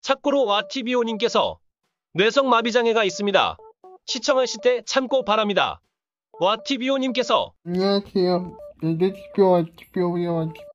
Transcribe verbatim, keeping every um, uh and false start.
참고로 와티비오님께서 뇌성마비장애가 있습니다. 시청하실 때 참고 바랍니다. 와티비오님께서 안녕하세요. 뇌지표 와티비오의 와티비오